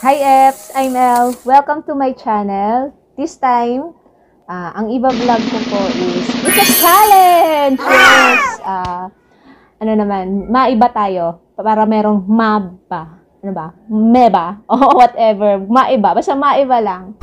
Hi Eps, I'm El. Welcome to my channel. This time, ang iba-vlog ko po is, it's a challenge! Yes! Ano naman, maiba tayo. Para merong maba. Ano ba? Meba? O whatever. Maiba. Basta maiba lang.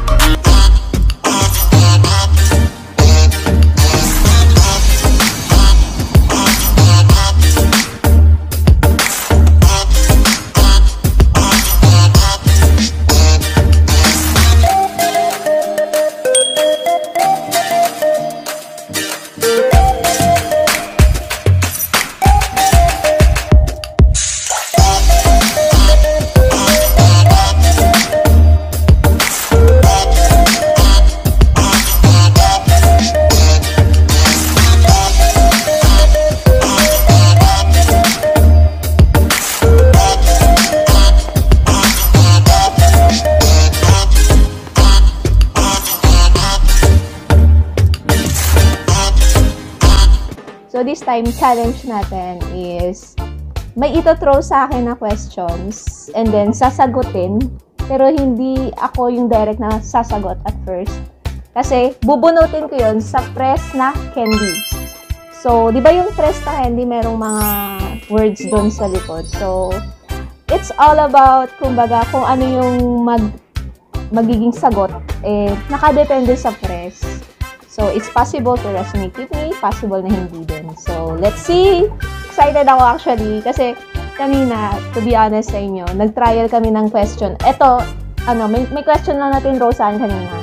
So, this time, challenge natin is may ito-throw sa akin na questions and then sasagutin, pero hindi ako yung direct na sasagot at first. Kasi, bubunutin ko yun sa press na candy. So, di ba yung press na candy, merong mga words doon sa likod. So, it's all about, kumbaga, kung ano yung magiging sagot, nakadepende sa press. So, it's possible to resonate with me, possible na hindi din. So, let's see! Excited ako actually, kasi kanina, to be honest sa inyo, nag-trial kami ng question. Ito, may question lang natin Roseanne kanina.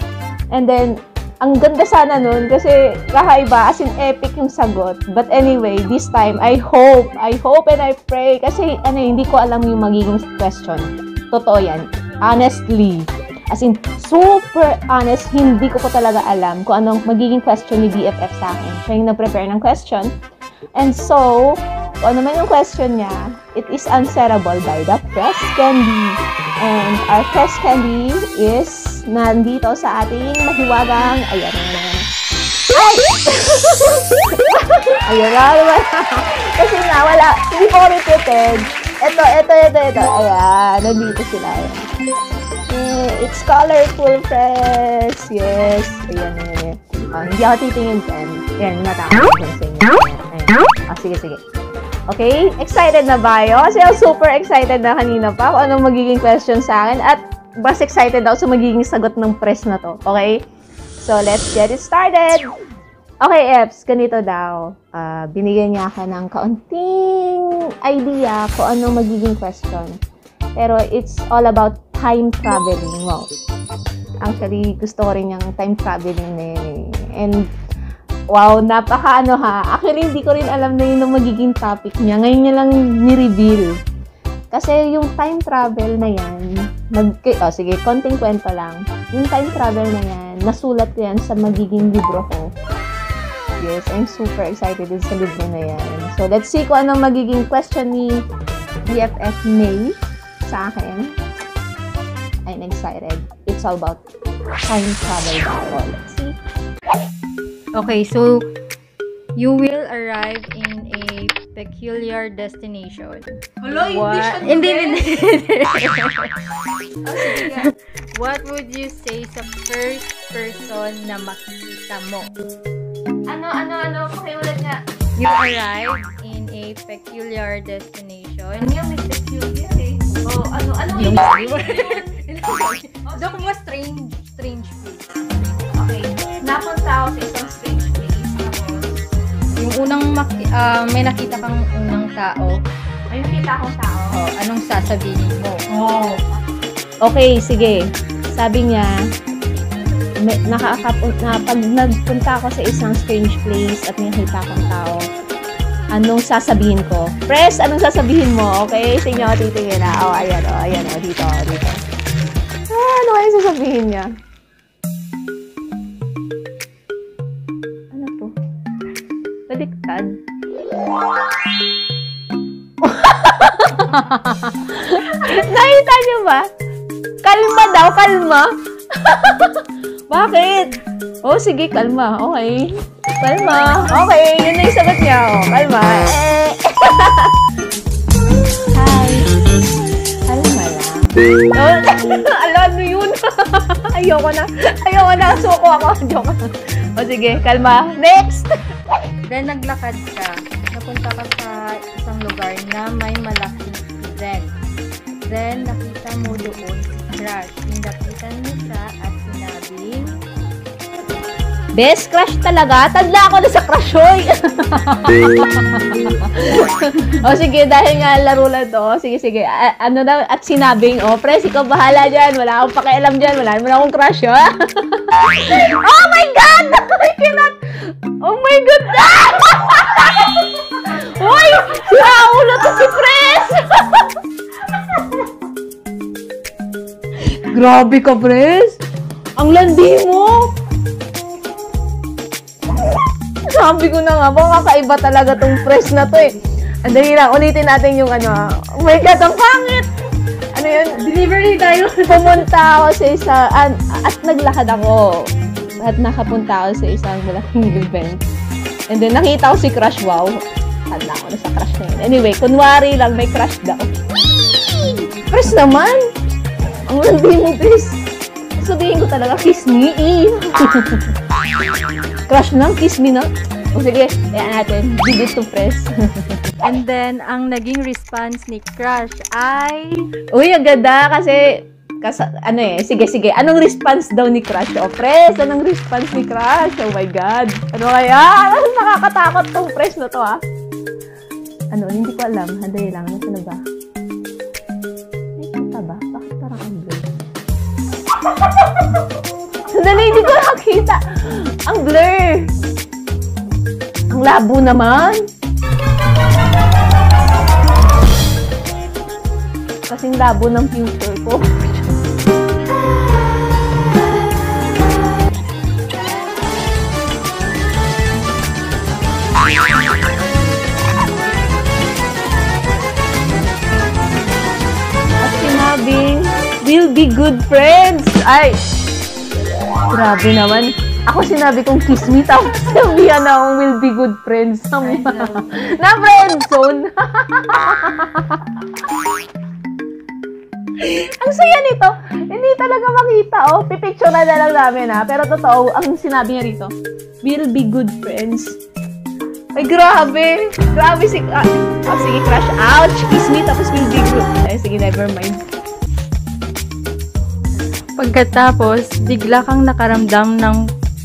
And then, ang ganda sana nun, kasi kakaiba, as in epic yung sagot. But anyway, this time, I hope and I pray, kasi hindi ko alam yung magiging question. Totoo yan. Honestly. As in, super honest, hindi ko po talaga alam kung anong magiging question ni BFF sa akin. Siya yung nag-prepare ng question. And so, kung ano man yung question niya, it is answerable by the press candy. And our press candy is nandito sa ating mahiwagang, ayan naman. Ay! Ayan naman. Kasi nga, wala, hindi po kami prepared. Ito. Ayan, nandito sila. Ayan. It's colorful press. Yes. Ayan. Hindi ako titingin dyan. Ayan, natakot ko sa inyo. Ayan. Sige. Okay? Excited na ba kayo? Kasi ako super excited na kanina pa kung anong magiging question sa akin. At mas excited ako sa magiging sagot ng press na to. Okay? So, let's get it started! Okay, Eps. Ganito daw. Binigyan niya ako ng kaunting idea kung anong magiging question. Pero it's all about time traveling. Wow. Actually, gusto ko rin yung time traveling na yun. And, wow, Actually, hindi ko rin alam na yun ang magiging topic niya. Ngayon niya lang ni-reveal. Kasi yung time travel na yan, sige, konting kwento lang. Yung time travel na yan, nasulat ko yan sa magiging libro ko. Yes, I'm super excited din sa libro na yan. So, let's see kung anong magiging question ni BFF May sa akin. I'm excited. It's all about time travel now. Let's see. Okay, so you will arrive in a peculiar destination. Hello, hindi. What would you say sa first person na makikita mo? Ano? Pakiulit nga. You arrive in a peculiar destination. Ano yung may peculiar eh? Oh, ano yung Dok mo strange place. Okay. Napunta ako sa isang strange place. Tapos, yung unang may nakita kang unang tao. may nakita akong tao. Oh, anong sasabihin mo? Oh. Okay, sige. Sabi niya, pag nagpunta ako sa isang strange place at may nakita akong tao, anong sasabihin ko? Press, anong sasabihin mo? Okay? Sa inyo ako titingin na. Ayan, dito. Ano kaya sasabihin niya? Ano to? Baliktad. Nakita niyo ba? Kalma daw, kalma. Bakit? Oh, sige, kalma. Okay. Kalma. Okay, yun na yung sagot niya. Oh, kalma. Hi. Kalma lang. Alam mo yun. Ayoko na. Suko ako. Joke. O sige, kalma. Next! Then, naglakad ka. Napunta ka sa isang lugar na may malaking event. Then, nakita mo doon si Crush. Nilapitan mo siya at sinabing, Best crush talaga? Tadla ako na sa crush, hoy! O sige, dahil nga laro lang to. Sige. Ano na, at sinabing, Pres, ikaw bahala dyan. Wala akong pakialam dyan. Wala naman akong crush, ha? Oh my God! I cannot! Oh my God! Hoy! Sira ulo to si Pres! Grabe ka, Pres! Ang landi mo! Sabi ko na nga, kakaiba talaga tong press na to eh. Andali lang, ulitin natin yung ano. Oh my God, ang pangit! Ano yun? Delivery tayo. Pumunta ako sa isa, at naglakad ako. At nakapunta ako sa isang malaking event. And then, nakita ko si Crush. Wow. Handa ako na sa Crush na yun. Anyway, kunwari lang, may Crush daw. Press naman! Ang landi mo, Press. Sabihin ko talaga, kiss me. Crush lang, kiss me na. O sige, ayan natin. Give it to Press. and then, ang naging response ni Crush ay, Uy, ang ganda kasi ano eh, sige. Anong response daw ni Crush? O, Press, anong response ni Crush? Oh my God. Ano kaya? Nakakatakot tong Press na to, ha? Ano, hindi ko alam. Handay lang. Ano ba? May kanta ba? Bakit parang ang blur? Sandali, hindi ko nakita. Ang blur. Ang labo naman. Kasing labo ng future ko. At sinabing, we'll be good friends. Ay, grabe naman. Ako sinabi kong kiss me, tapos sabihan na akong we'll be good friends. Na friend zone. Ang saya nito. Hindi talaga makita, Pipicture na lang namin, ha. Pero totoo, ang sinabi niya rito, we'll be good friends. Ay, grabe. Grabe si... sige, Crush. Ouch! Kiss me, tapos we'll be good. Ay, sige, never mind. pagkatapos, bigla kang nakaramdam ng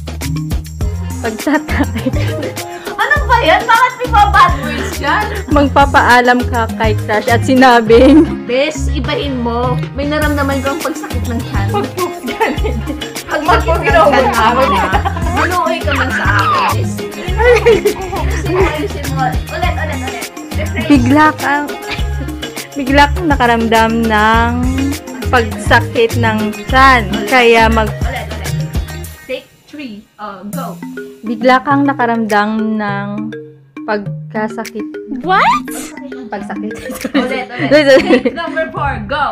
pagtatay. Ano ba yan? Bakit may mga bad words yan? Magpapaalam ka kay Crush at sinabing, Bes, ibahin mo. May naramdaman kang pagsakit ng tiyan. Pag pagsakit ng tiyan, manuoy ka man sa akin, Bes. Ayusin mo. Ulit. bigla kang nakaramdam ng pagsakit ng tiyan. Kaya Ulit. Take 3. Go. Bigla kang nakaramdam ng pagkasakit. What? Pagsakit. Ulit. Take number 4. Go.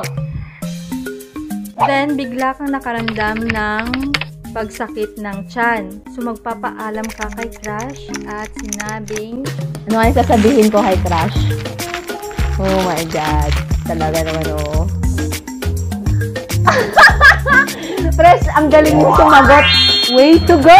Then, bigla kang nakaramdam ng pagsakit ng tiyan. So, magpapaalam ka kay Crush at sinabing, Ano nga yung sasabihin ko kay Crush? Oh my God. Talaga naman, Pres, ang galing mo sumagot. Way to go!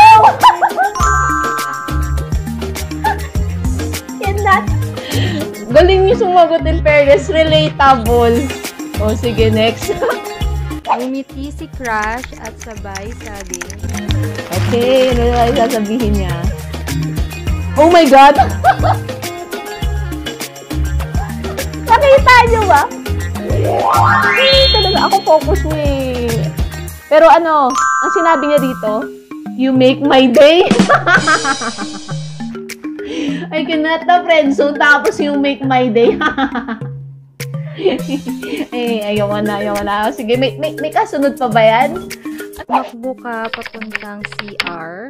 Yan na. Galing niyo sumagot in fairness. Relatable. O, sige, next. umiti si Crush at sabay sabi, Okay, ano na yung sasabihin niya? Oh my God! Nakita niyo ba? Talaga, ako focus mo eh. Pero ano, ang sinabi niya dito, you make my day. I cannot na friendzone, tapos you make my day. Ayaw na. Sige, may kasunod pa ba yan? Makbo ka papuntang CR.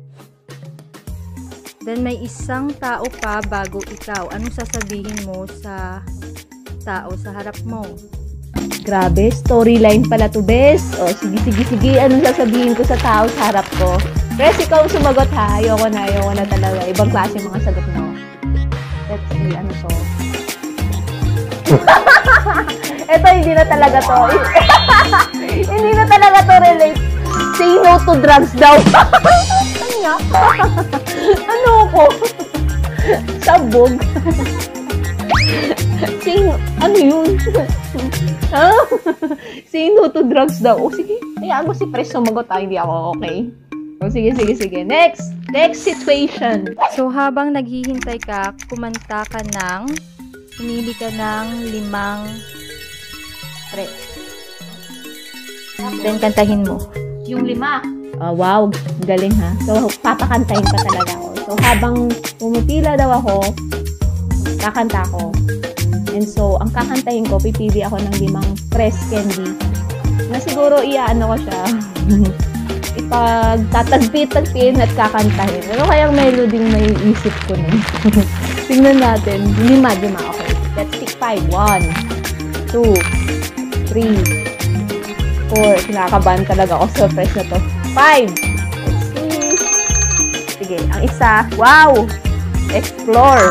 Then may isang tao pa bago ikaw. Anong sasabihin mo sa tao sa harap mo? Grabe, storyline pala to, Bes. O, sige. Anong sasabihin ko sa tao sa harap ko? Pres, ikaw sumagot, ha? Ayoko na talaga. Ibang klase mga sagot mo. Let's see, ano to? Ito, hindi na talaga to. Hindi na talaga to relate. Say no to drugs daw. Ano nga? Ano ko? Sabog. Say no. Ano yun? Ha? Say no to drugs daw. O, sige. Hayaan mo si Pres sumagot. Hindi ako okay. O, sige. Next situation. So, habang naghihintay ka, pumili ka ng 5 pre. Then, kantahin mo. Yung 5. Oh, wow, galing ha. So, papakantahin pa talaga ako. So, habang pumipila daw ako, kakanta ko. And so, ang kakantahin ko, pipili ako ng 5 press candy. Na siguro, iaano ko siya. Ipagtatagpi-tagpiin at kakantahin. Ano kayang melody may isip ko nun? Tingnan natin. 5. Okay. Let's pick 5. 1, 2, 3, 4. Kinakabahan talaga ako sa press na to. 5. Let's see. Sige. Ang isa. Wow! Explore.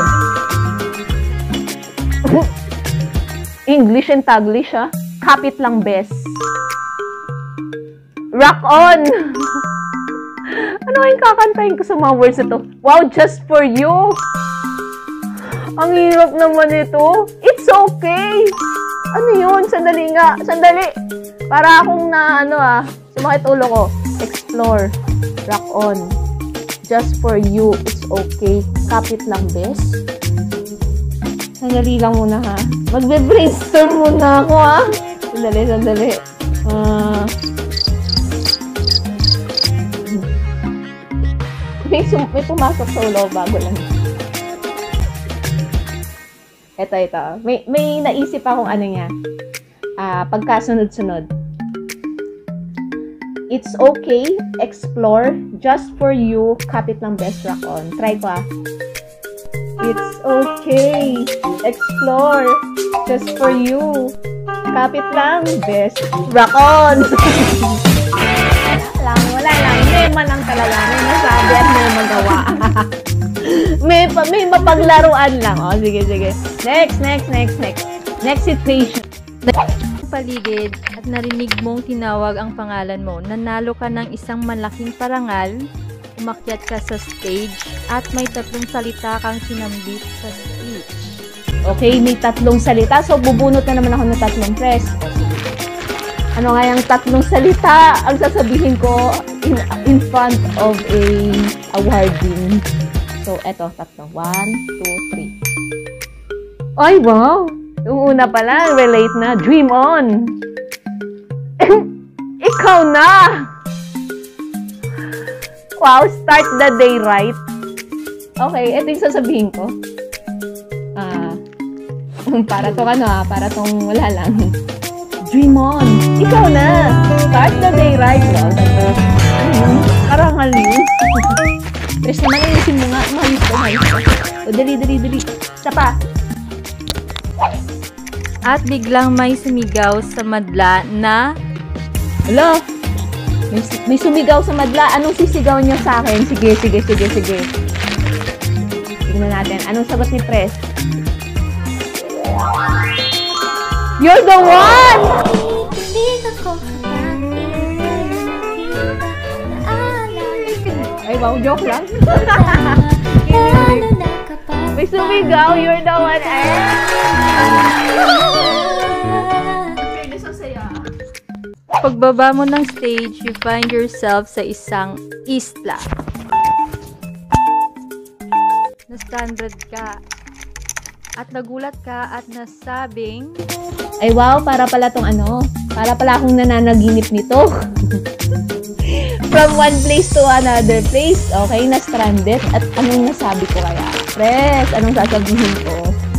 English and Taglish, ha? Kapit lang, best. Rock on! Ano yung kakantahin ko sa mga words na to? Wow, just for you! Ang hirap naman ito. It's okay! Ano yun? Sandali nga. Sandali! Para akong sumakit ulo ko. Explore. Rock on. Just for you. It's okay. Kapit lang, best. Sandali lang muna, ha? Magbe-brainstorm muna ako, ha? Sandali. May pumasok sa ulo bago lang. Ito. May naisip akong niya. Pagkasunod-sunod. It's okay. Explore. Just for you. Kapit lang, best. Rock on. Try ko, It's okay. Explore. Just for you. Kapit lang, best. Rock on. Wala lang. Mema lang talaga. May nasabi at may magawa. may mapaglaruan lang. O, sige. Next. Next situation. Paligid at narinig mong tinawag ang pangalan mo. Nanalo ka ng isang malaking parangal. Umakyat ka sa stage at may 3 salita kang sinambit sa speech. Okay, may 3 salita. So, bubunot na naman ako ng 3 press. Ano nga yung 3 salita ang sasabihin ko in front of a awarding. So, eto, 3. 1, 2, 3. Ay, wow! Yung una pala, relate na. Dream on! Ikaw na! Wow, start the day right. Okay, ito yung sasabihin ko. Para tong wala lang. Dream on. Ikaw na. Start the day right. Wow, karangal yun. Tres naman, ayusin mo nga. Mahayos ko. O, dali. Isa pa. At biglang may sumigaw sa madla na... Hello? May sumigaw sa madla. Anong sisigaw niya sa akin? Sige. Tingnan natin. Anong sagot ni Pres? You're the one! Ay, wow. Joke lang. May sumigaw. You're the one. Pagbaba mo ng stage, you find yourself sa isang isla. Na-stranded ka. At nagulat ka at nasabing... Ay wow, para pala akong nananaginip nito. From one place to another place. Okay, na-stranded. At anong nasabi ko kaya? Pres, anong sasabihin ko?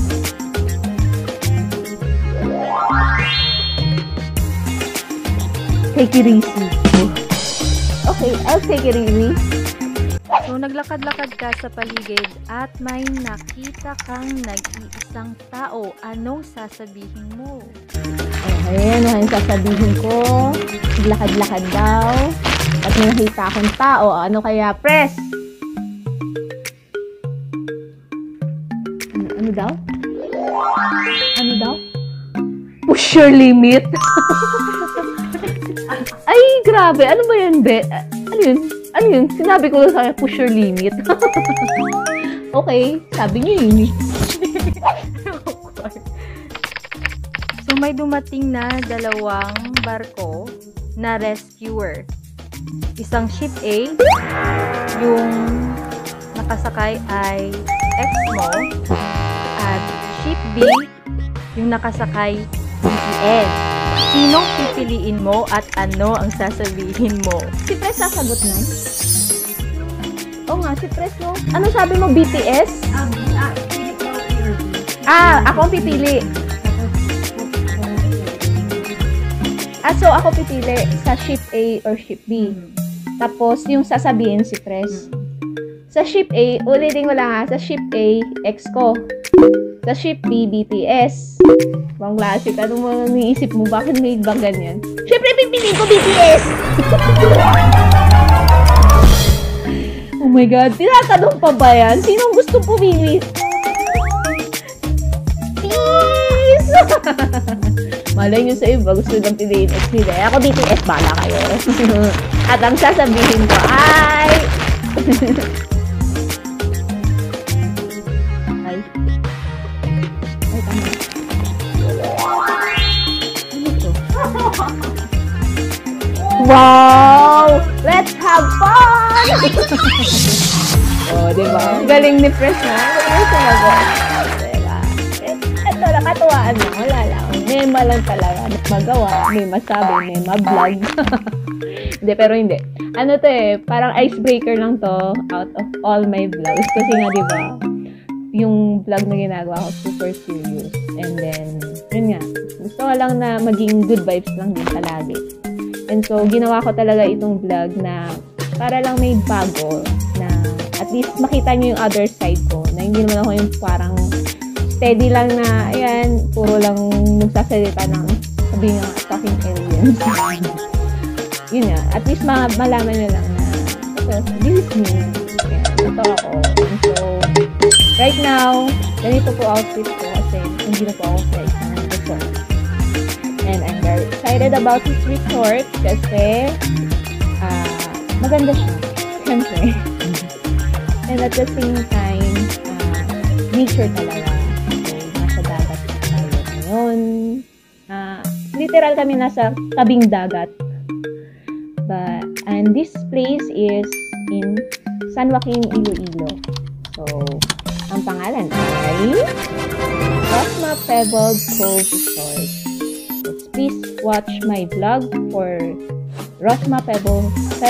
Take it easy. Okay, I'll take it easy. So, naglakad-lakad ka sa paligid at may nakita kang nag-iisang tao. Anong sasabihin mo? Okay, ano yung sasabihin ko? Naglakad-lakad daw. At may nakita akong tao. Ano kaya, Pres? Ano daw? Push! your limit. Ay, grabe. Ano ba yan, Be? Ano yun? Ano yun? Sinabi ko lang sa kanya, push your limit. Okay, sabi niyo yun. So, may dumating na 2 barko na rescuer. Isang ship A, yung nakasakay ay ex mo, at ship B, yung nakasakay BTS. Sinong pipiliin mo at ano ang sasabihin mo? Si Pres sasagot na. Oo nga, si Pres no. Ano sabi mo, BTS? Ako ang pipili. So ako pipili sa ship A or ship B. Tapos, yung sasabihin si Pres. Sa ship A, ulitin ko lang ha, sa ship A, ex ko. Sa ship B, BTS. Bang classic, ano mo niisip mo? Bakit may bang ganyan? Siyempre, pipiliin ko BTS! Oh my God, tinatanong pa ba yan? Sinong gusto pumili? Please! Malay nyo sa iba, gusto lang piliin ex nila. Ako BTS, bala kayo. At ang sasabihin ko ay... ay, tama. Ano to? Wow! Let's have fun! Oh, diba? Galing ni Pres na. Galing sumagot. Ito, nakatuwaan lang. Wala lang. Mema lang talaga. Magawa, may masabi, may ma-vlog. Hindi, pero hindi. Ano to eh, parang icebreaker lang to out of all my vlogs. Kasi nga, diba, yung vlog na ginagawa ko, super serious. And then, yun nga, gusto ko lang na maging good vibes lang din palagi. And so, ginawa ko talaga itong vlog na para lang may bago na at least makita nyo yung other side ko. Na hindi naman ako yung parang steady lang na, ayan, puro lang nagsasalita ng sabi nga, talking aliens. Yun nga, at least malaman nyo lang na this is me. Ayan, ito ako. And so, right now, ganito po outfit ko kasi hindi na po ako flight ng resort. And I'm very excited about this resort kasi maganda siya. Siyempre. And at the same time, nature talaga. So, nasa dagat tayo ngayon. Literal kami nasa tabing dagat. And this place is in San Joaquin, Iloilo. So, ang pangalan ay Rosma Pebbled Cove Resort. So, please watch my vlog for Rosma Pebbled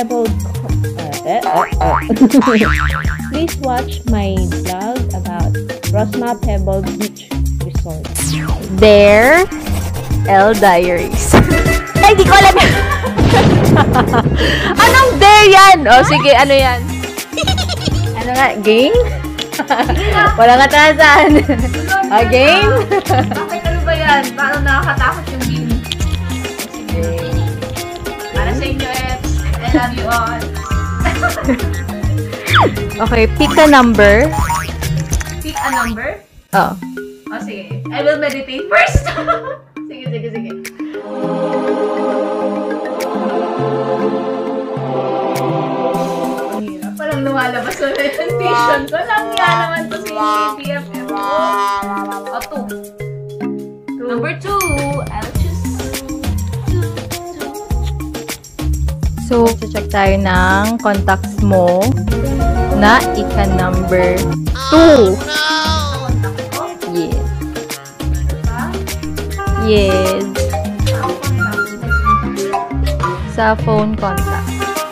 Please watch my vlog about Rosma Pebbled Beach Resort. There, L Diaries. Ay, di ko alam yan. Anong there yan? O, sige, ano yan? Ano nga, game? Wala nga tanasan. Game? Bakit ano ba yan? Parang nakakatakot yung game. Sige. Para sa inyo, Eps. I love you all. Okay, pick a number. Pick a number? Oh. O, sige. I will meditate first. Sige. Ang hirap. Palang lumalabas sa presentation ko. Langya naman to si BFF ko. O, 2. Number 2. I'll choose 2. So, check tayo ng contacts mo na ika-number 2. Yes. Yes. Sa phone contact.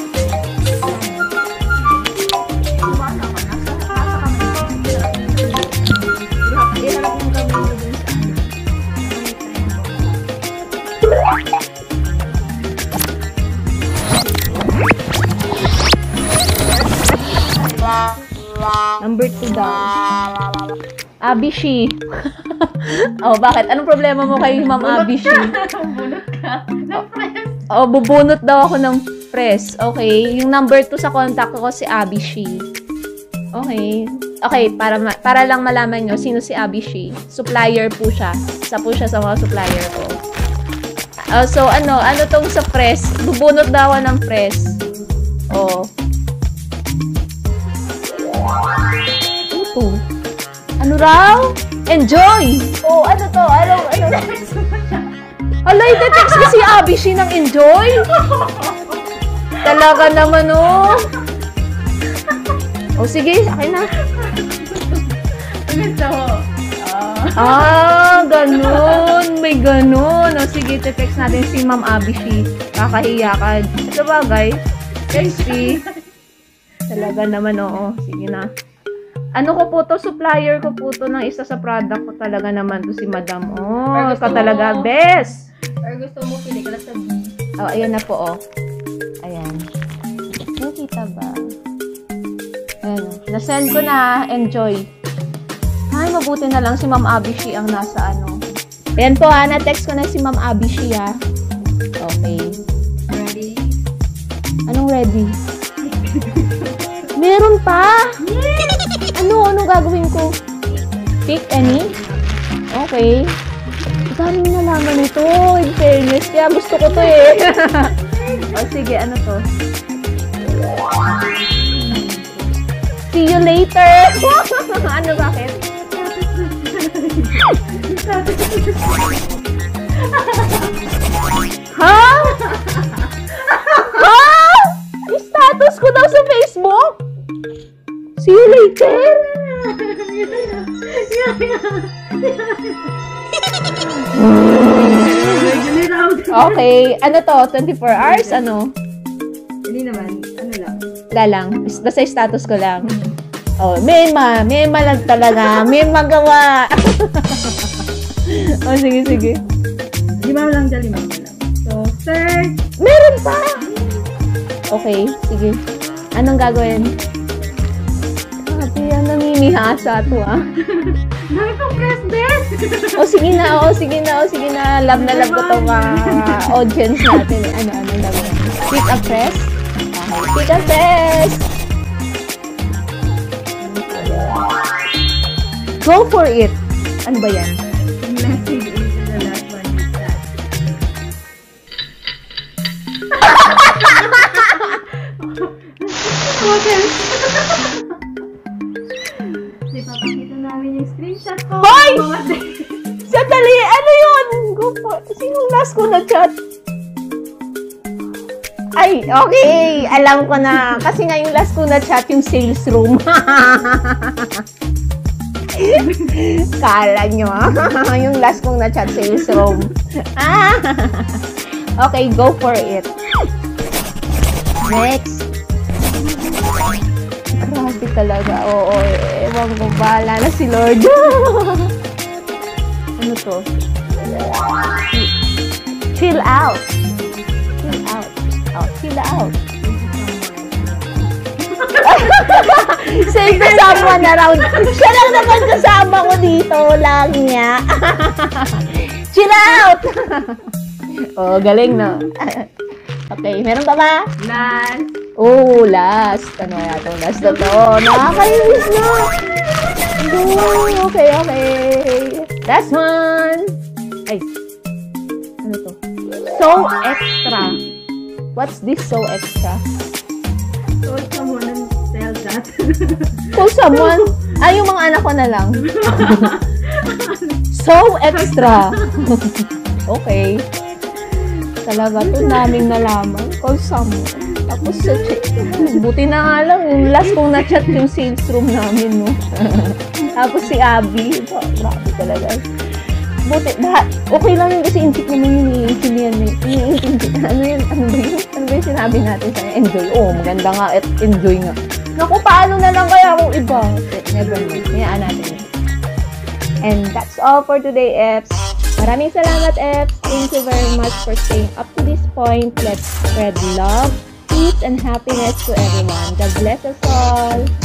Number 2 daw. Abishi. Oh, bakit? Anong problema mo kay Ma'am Abishi? Bubunot ka ng press. Oh, bubunot daw ako ng press. Okay. Yung number 2 sa contact ko si Abishi. Okay. Okay, para lang malaman nyo sino si Abishi. Supplier po siya. Isa po siya sa mga supplier ko. So, ano tong sa press? Bubunot daw ng press. Oh. Ito. Ano raw? Enjoy! Oh, ano to? Ano? Alay, text ko si Abishi ng enjoy? Talaga naman, oh. Oh, sige, akin na. Ganun. May ganun. O, sige, text natin si Ma'am Abishi. Kakahiya ka. Sa bagay, sexy. Talaga naman, oo. Sige na. Ano ko po to? Supplier ko po to ng isa sa product ko talaga naman to si Madam. Oh, ka talaga, best. Or gusto mo pili ka sa B. Oh, ayan na po, oh. Ayan. Nakita ba? Ayan. Na-send ko na. Enjoy. Ay, mabuti na lang si Ma'am Abishi ang nasa ano. Ayan po, ha. Na-text ko na si Ma'am Abishi, ha. Okay. Ready? Anong ready? Meron pa? Anong gagawin ko? Pick any? Okay. Daming nalaman ito. In fairness. Kaya gusto ko to eh. O sige, ano to? See you later! Ano, bakit? Ha? Ha? Status ko daw sa Facebook? See you later! Okay, ano to? 24 hours? Ano? Hindi naman, ano lang. Wala lang. Basta status ko lang. Oh, Mema lang talaga. May magawa. Oh, sige. 5 lang dyan, 5 lang. So, third. Meron pa! Okay, sige. Anong gagawin? Grabe yan, namimihasa to, ah. Dami pang press best! Sige na. Love na love ko itong audience natin. Ano gagawin? Pick a press? Okay, pick a press! Go for it! Ano ba yan? Message into the last one you chat. Papakita namin yung screenshot ko. Hoy! Sandali! Ano yun? Go for... Sinong last ko na chat? Ay, okay. Alam ko na. Kasi nga yung last ko na chat, yung sales room. Kala nyo, yung last kong na chat, sales room. Okay, go for it. Next. Grabe talaga. Oo, ewan ko, bahala na si Lord. Ano to? Chill out. Chill out. Say to someone around. Siya lang naman kasama ko dito. Lang niya. Chill out. Oh, galing, no? Okay, meron pa ba? Last. Oh, last. Ano kaya ito? Last na to. Nakakainis na. Okay. Last one. Ay. Ano to? So extra. What's this so extra? So, someone and tell that. Call someone. Yung mga anak ko na lang. So extra. Okay. Talaga to naming nalaman. Call someone. Tapos sa chat. Buti na nga lang. Yung last kong na-chat yung sales room namin, no? Tapos si Abby. Grabe talaga. Buti. Okay lang yun kasi intik naman yun. Iintindihan mo. Ano ba yung sinabi natin sa enjoy? Oh, maganda nga at enjoy nga. Naku, paano na lang kaya kung iba? Never mind. Hinaan natin. And that's all for today, Eps. Maraming salamat, Eps. Thank you very much for staying up to this point. Let's spread love, peace, and happiness to everyone. God bless us all.